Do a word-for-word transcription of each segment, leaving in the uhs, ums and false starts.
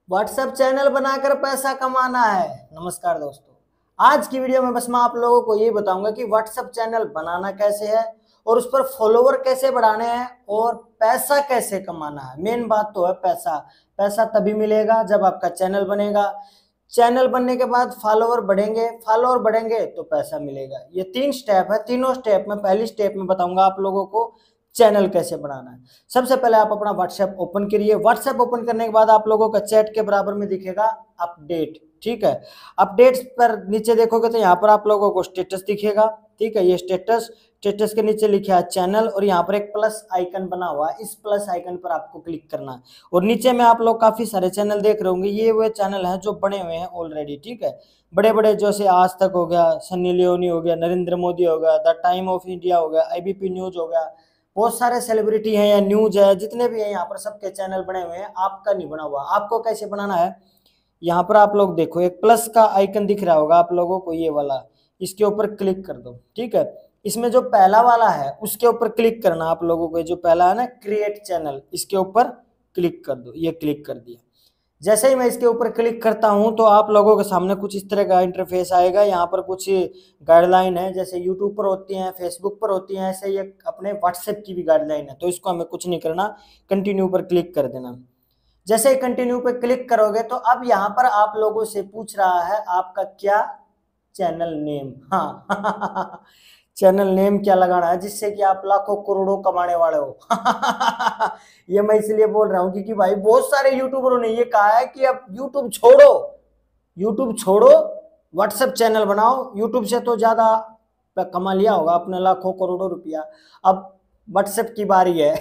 WhatsApp channel बनाकर पैसा कमाना है। नमस्कार दोस्तों, आज की वीडियो में बस मैं आप लोगों को ये बताऊंगा कि व्हाट्सएप चैनल बनाना कैसे है और उस पर फॉलोवर कैसे बढ़ाने हैं और पैसा कैसे कमाना है। मेन बात तो है पैसा। पैसा तभी मिलेगा जब आपका चैनल बनेगा। चैनल बनने के बाद फॉलोवर बढ़ेंगे, फॉलोवर बढ़ेंगे तो पैसा मिलेगा। ये तीन स्टेप है। तीनों स्टेप में पहली स्टेप में बताऊंगा आप लोगों को चैनल कैसे बनाना है। सबसे पहले आप अपना व्हाट्सएप ओपन करिए। व्हाट्सएप ओपन करने के बाद आप लोगों का चैट के बराबर में दिखेगा अपडेट। ठीक है, अपडेट्स पर नीचे देखोगे तो यहाँ पर आप लोगों को स्टेटस दिखेगा। ठीक है, ये स्टेटस स्टेटस के नीचे लिखा है चैनल और यहाँ पर एक प्लस आइकन बना हुआ है। इस प्लस आइकन पर आपको क्लिक करना है और नीचे में आप लोग काफी सारे चैनल देख रहे होंगे। ये वो चैनल है जो बने हुए हैं ऑलरेडी। ठीक है, बड़े बड़े जैसे आज तक हो गया, सन्नी लियोनी हो गया, नरेंद्र मोदी हो गया, द टाइम ऑफ इंडिया हो गया, एबीपी न्यूज हो गया, बहुत सारे सेलिब्रिटी हैं या न्यूज है, जितने भी हैं यहाँ पर सबके चैनल बने हुए हैं। आपका नहीं बना हुआ। आपको कैसे बनाना है, यहाँ पर आप लोग देखो एक प्लस का आइकन दिख रहा होगा आप लोगों को, ये वाला, इसके ऊपर क्लिक कर दो। ठीक है, इसमें जो पहला वाला है उसके ऊपर क्लिक करना आप लोगों को। जो पहला है ना क्रिएट चैनल, इसके ऊपर क्लिक कर दो। ये क्लिक कर दिया। जैसे ही मैं इसके ऊपर क्लिक करता हूं तो आप लोगों के सामने कुछ इस तरह का इंटरफेस आएगा। यहाँ पर कुछ गाइडलाइन है, जैसे यूट्यूब पर होती हैं, फेसबुक पर होती हैं, ऐसे ये अपने व्हाट्सएप की भी गाइडलाइन है। तो इसको हमें कुछ नहीं करना, कंटिन्यू पर क्लिक कर देना। जैसे ही कंटिन्यू पर क्लिक करोगे तो अब यहाँ पर आप लोगों से पूछ रहा है आपका क्या चैनल नेम। हाँ चैनल नेम क्या लगाना है जिससे कि आप लाखों करोड़ों कमाने वाले हो। ये मैं इसलिए बोल रहा हूँ क्योंकि भाई बहुत सारे यूट्यूबरों ने ये कहा है कि अब यूट्यूब छोड़ो, यूट्यूब छोड़ो, व्हाट्सएप चैनल बनाओ। यूट्यूब से तो ज्यादा कमा लिया होगा आपने लाखों करोड़ों रुपया, अब व्हाट्सएप की बारी है।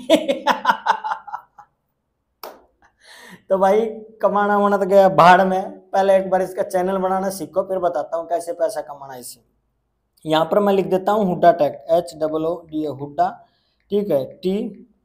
तो भाई कमाना वाना तो गया भाड़ में। पहले एक बार इसका चैनल बनाना सीखो, फिर बताता हूँ कैसे पैसा कमाना इससे। यहाँ पर मैं लिख देता हूँ Hooda tech, H double O D A Hooda. ठीक है, T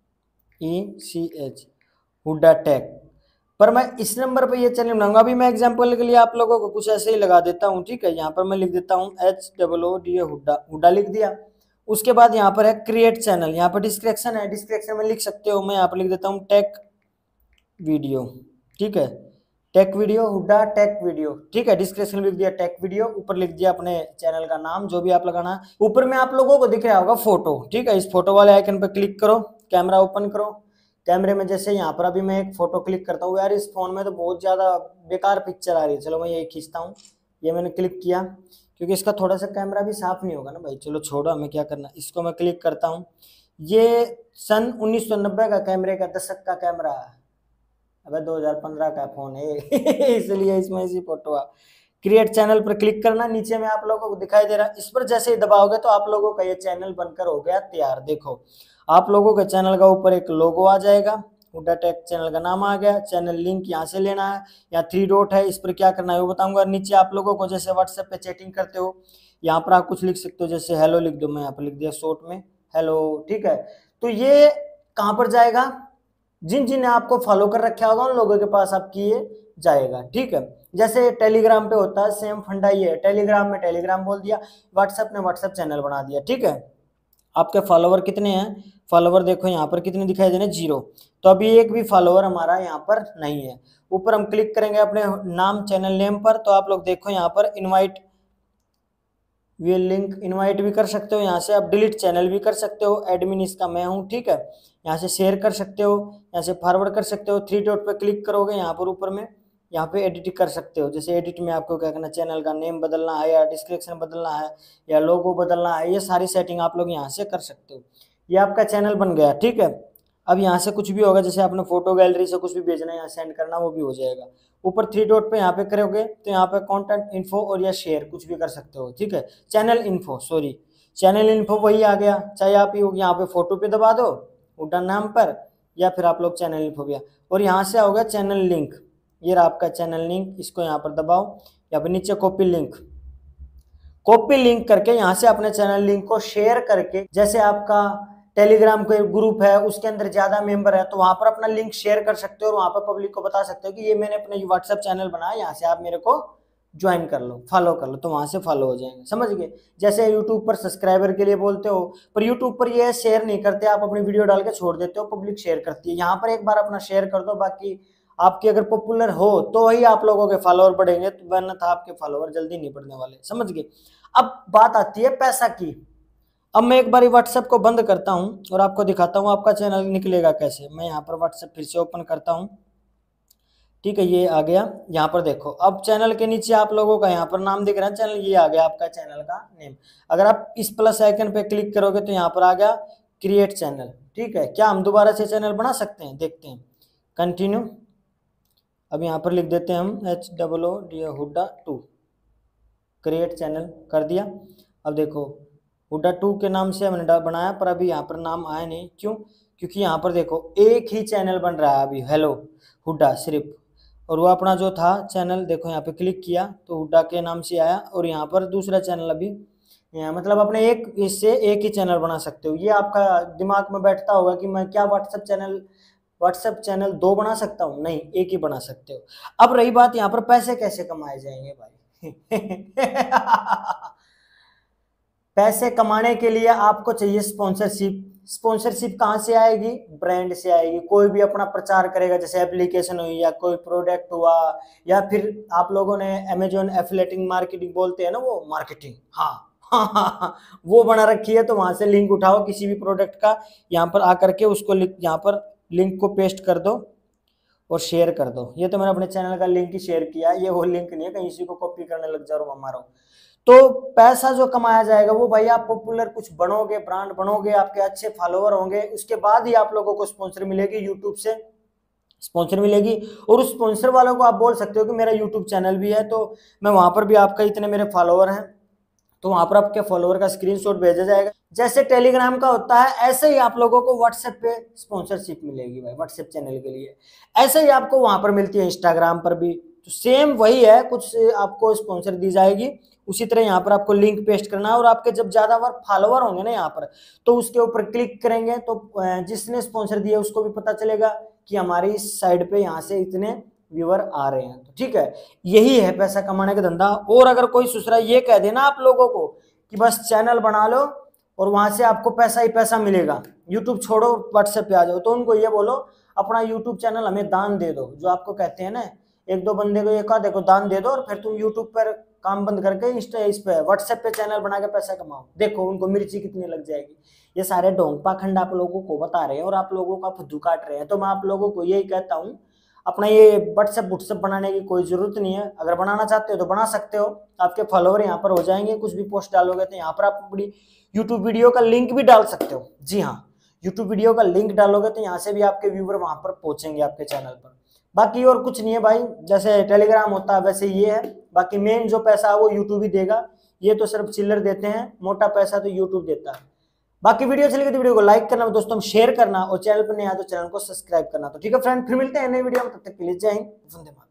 E C H, Hooda tech. पर मैं इस नंबर पर ये चैनल बनाऊंगा। अभी मैं एग्जांपल के लिए आप लोगों को कुछ ऐसे ही लगा देता हूँ। ठीक है, यहाँ पर मैं लिख देता हूँ H double O D A Hooda, Hooda लिख दिया। उसके बाद यहाँ पर है क्रिएट चैनल। यहाँ पर डिस्क्रिप्शन है, डिस्क्रिप्शन में लिख सकते हो। मैं यहाँ पर लिख देता हूँ टेक वीडियो। ठीक है, tech video, Hooda tech video. ठीक है, डिस्क्रिप्शन लिख दिया टेक वीडियो, ऊपर लिख दिया अपने चैनल का नाम जो भी आप लगाना है। ऊपर में आप लोगों को दिख रहा होगा फोटो। ठीक है, इस फोटो वाले आइकन पर क्लिक करो, कैमरा ओपन करो। कैमरे में जैसे यहाँ पर अभी मैं एक फोटो क्लिक करता हूँ। यार इस फोन में तो बहुत ज्यादा बेकार पिक्चर आ रही है, चलो मैं यही खींचता हूँ। ये मैंने क्लिक किया क्योंकि इसका थोड़ा सा कैमरा भी साफ नहीं होगा ना भाई। चलो छोड़ो, हमें क्या करना। इसको मैं क्लिक करता हूँ। ये सन उन्नीस सौ नब्बे का कैमरे का दशक का कैमरा है। अबे दो हज़ार पंद्रह का फोन है इसलिए इसमें ऐसी फोटो है। क्रिएट चैनल पर क्लिक करना, नीचे में आप लोगों को दिखाई दे रहा है। इस पर जैसे ही दबाओगे तो आप लोगों का ये चैनल बनकर हो गया तैयार। देखो आप लोगों के चैनल का ऊपर एक लोगो आ जाएगा, हुड्डा टेक चैनल का नाम आ गया। चैनल लिंक यहाँ से लेना है, या थ्री डॉट है, इस पर क्या करना है वो बताऊंगा। नीचे आप लोगों को जैसे व्हाट्सएप पे चैटिंग करते हो, यहाँ पर आप कुछ लिख सकते हो, जैसे हेलो लिख दो। मैं यहाँ पर लिख दिया शॉर्ट में हेलो। ठीक है, तो ये कहाँ पर जाएगा, जिन जिन ने आपको फॉलो कर रखा होगा उन लोगों के पास आपकी ये जाएगा। ठीक है, जैसे टेलीग्राम पे होता है सेम फंडा ये है। टेलीग्राम में टेलीग्राम बोल दिया, व्हाट्सएप ने व्हाट्सएप चैनल बना दिया। ठीक है, आपके फॉलोवर कितने हैं, फॉलोवर देखो यहाँ पर कितने दिखाई दे रहे हैं, जीरो। तो अभी एक भी फॉलोवर हमारा यहाँ पर नहीं है। ऊपर हम क्लिक करेंगे अपने नाम चैनल नेम पर, तो आप लोग देखो यहाँ पर इनवाइट, ये लिंक इनवाइट भी कर सकते हो। यहाँ से आप डिलीट चैनल भी कर सकते हो, एडमिन इसका मैं हूँ। ठीक है, यहाँ से शेयर कर सकते हो, यहाँ से फॉरवर्ड कर सकते हो। थ्री डॉट पे क्लिक करोगे यहाँ पर ऊपर में, यहाँ पे एडिट कर सकते हो। जैसे एडिट में आपको क्या करना, चैनल का नेम बदलना है या डिस्क्रिप्शन बदलना है या लोगो बदलना है, ये सारी सेटिंग आप लोग यहाँ से कर सकते हो। ये आपका चैनल बन गया। ठीक है, अब यहाँ से कुछ भी होगा, जैसे आपने फोटो गैलरी से कुछ भी भेजना है, यहाँ सेंड करना, वो भी हो जाएगा। ऊपर थ्री डॉट पे यहाँ पे करोगे तो यहाँ पे कंटेंट इन्फो और या शेयर कुछ भी कर सकते हो। ठीक है, channel info, sorry channel info वही आ गया। चाहे आप यहाँ पे फोटो पे दबा दो हुड्डा नाम पर, या फिर आप लोग चैनल इन्फो गया और यहाँ से आओगे चैनल लिंक। ये रहा आपका चैनल लिंक, इसको यहाँ पर दबाओ, यहाँ पे नीचे कॉपी लिंक, कॉपी लिंक करके यहाँ से अपने चैनल लिंक को शेयर करके, जैसे आपका टेलीग्राम कोई ग्रुप है उसके अंदर ज्यादा मेंबर है तो वहां पर अपना लिंक शेयर कर सकते हो और वहां पर पब्लिक को बता सकते हो कि ये मैंने अपने व्हाट्सएप चैनल बनाया, यहाँ से आप मेरे को ज्वाइन कर लो, फॉलो कर लो, तो वहां से फॉलो हो जाएंगे। समझ गए? जैसे यूट्यूब पर सब्सक्राइबर के लिए बोलते हो, पर यूट्यूब पर ये शेयर नहीं करते, आप अपनी वीडियो डाल के छोड़ देते हो, पब्लिक शेयर करती है। यहाँ पर एक बार अपना शेयर कर दो, बाकी आपकी अगर पॉपुलर हो तो ही आप लोगों के फॉलोअर बढ़ेंगे, तो वरना था आपके फॉलोअर जल्दी नहीं बढ़ने वाले, समझ गए। अब बात आती है पैसा की। अब मैं एक बार व्हाट्सएप को बंद करता हूं और आपको दिखाता हूं आपका चैनल निकलेगा कैसे। मैं यहाँ पर व्हाट्सएप फिर से ओपन करता हूं, ठीक है, ये आ गया। यहाँ पर देखो, अब चैनल के नीचे आप लोगों का यहाँ पर नाम दिख रहा है चैनल, ये आ गया आपका चैनल का नेम। अगर आप इस प्लस आइकन पे क्लिक करोगे तो यहाँ पर आ गया क्रिएट चैनल, ठीक है। क्या हम दोबारा से चैनल बना सकते हैं? देखते हैं, कंटिन्यू। अब यहाँ पर लिख देते हैं हम H double O D Hooda two, create channel कर दिया। अब देखो हुड्डा टू के नाम से हमने बनाया, पर अभी यहाँ पर नाम आया नहीं, क्यों? क्योंकि यहाँ पर देखो एक ही चैनल बन रहा है अभी, हेलो हुड्डा सिर्फ, और वो अपना जो था चैनल देखो यहाँ पे क्लिक किया तो हुड्डा के नाम से आया, और यहाँ पर दूसरा चैनल अभी, मतलब अपने एक इससे एक ही चैनल बना सकते हो। ये आपका दिमाग में बैठता होगा कि मैं क्या व्हाट्सएप चैनल व्हाट्सएप चैनल दो बना सकता हूँ? नहीं, एक ही बना सकते हो। अब रही बात यहाँ पर पैसे कैसे कमाए जाएंगे भाई। पैसे कमाने के लिए आपको चाहिए स्पॉन्सरशिप। स्पॉन्सरशिप कहाँ से आएगी? ब्रांड से आएगी। कोई भी अपना प्रचार करेगा, जैसे एप्लीकेशन हुई या कोई प्रोडक्ट हुआ, या फिर आप लोगों ने अमेजोन एफिलिएटिंग मार्केटिंग बोलते हैं ना, वो मार्केटिंग, हाँ हाँ हाँ हाँ वो बना रखी है, तो वहां से लिंक उठाओ किसी भी प्रोडक्ट का, यहाँ पर आकर के उसको यहाँ पर लिंक को पेस्ट कर दो और शेयर कर दो। ये तो मैंने अपने चैनल का लिंक ही शेयर किया, ये वो लिंक नहीं है कहीं इसी को कॉपी करने लग जाओ और मारो। तो पैसा जो कमाया जाएगा वो भाई आप पॉपुलर कुछ बनोगे, ब्रांड बनोगे, आपके अच्छे फॉलोअर होंगे, उसके बाद ही आप लोगों को स्पॉन्सर मिलेगी, यूट्यूब से स्पॉन्सर मिलेगी। और उस स्पॉन्सर वालों को आप बोल सकते हो कि मेरा यूट्यूब चैनल भी है, तो मैं वहां पर भी आपका इतने मेरे फॉलोअर हैं, तो वहां पर आपके फॉलोअर का स्क्रीनशॉट भेजा जाएगा। जैसे टेलीग्राम का होता है, ऐसे ही आप लोगों को व्हाट्सएप पे स्पॉन्सरशिप मिलेगी भाई, व्हाट्सएप चैनल के लिए। ऐसे ही आपको वहां पर मिलती है इंस्टाग्राम पर भी, तो सेम वही है, कुछ आपको स्पॉन्सर दी जाएगी। उसी तरह यहाँ पर आपको लिंक पेस्ट करना है, और आपके जब ज्यादा फॉलोअर होंगे ना यहाँ पर, तो उसके ऊपर क्लिक करेंगे तो जिसने स्पॉन्सर दिया उसको भी पता चलेगा कि हमारी इस साइड पे यहाँ से इतने व्यूअर आ रहे हैं। तो ठीक है, यही है पैसा कमाने का धंधा। और अगर कोई दूसरा ये कह देना आप लोगों को कि बस चैनल बना लो और वहां से आपको पैसा ही पैसा मिलेगा, यूट्यूब छोड़ो व्हाट्सएप पे आ जाओ, तो उनको ये बोलो अपना यूट्यूब चैनल हमें दान दे दो। जो आपको कहते हैं ना, एक दो बंदे को ये कहा देखो दान दे दो और फिर तुम यूट्यूब पर काम बंद करके इंस्टा इस पे व्हाट्सएप पे चैनल बना के पैसा कमाओ, देखो उनको मिर्ची कितनी लग जाएगी। ये सारे ढोंग पाखंड आप लोगों को बता रहे हैं और आप लोगों का फुद्दू काट रहे हैं। तो मैं आप लोगों को यही कहता हूँ, अपना ये व्हाट्सएप व्हाट्सएप बनाने की कोई जरूरत नहीं है। अगर बनाना चाहते हो तो बना सकते हो, आपके फॉलोअर यहाँ पर हो जाएंगे। कुछ भी पोस्ट डालोगे तो यहाँ पर आप अपनी यूट्यूब वीडियो का लिंक भी डाल सकते हो। जी हाँ, यूट्यूब वीडियो का लिंक डालोगे तो यहाँ से भी आपके व्यूअर वहां पर पहुंचेंगे आपके चैनल पर। बाकी और कुछ नहीं है भाई, जैसे टेलीग्राम होता है वैसे ये है। बाकी मेन जो पैसा है वो यूट्यूब ही देगा, ये तो सिर्फ चिल्लर देते हैं, मोटा पैसा तो यूट्यूब देता है। बाकी वीडियो चली गई तो वीडियो को लाइक करना दोस्तों, शेयर करना, और चैनल पर नहीं आया तो चैनल को सब्सक्राइब करना। तो ठीक है फ्रेंड, फिर मिलते हैं नई वीडियो में, तब तक के लिए जय हिंद, वंदे मातरम।